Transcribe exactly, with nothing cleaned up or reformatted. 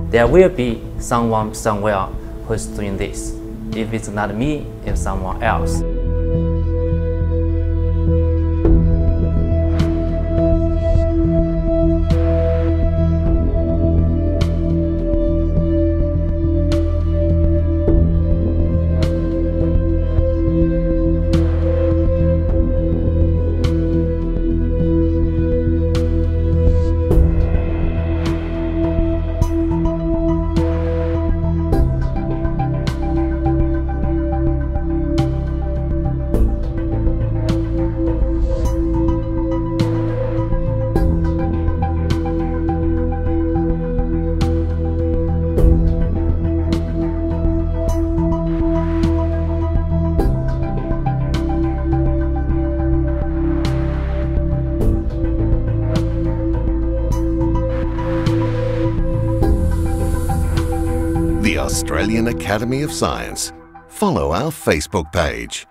there will be someone somewhere who is doing this. If it's not me, it's someone else. The Australian Academy of Science. Follow our Facebook page.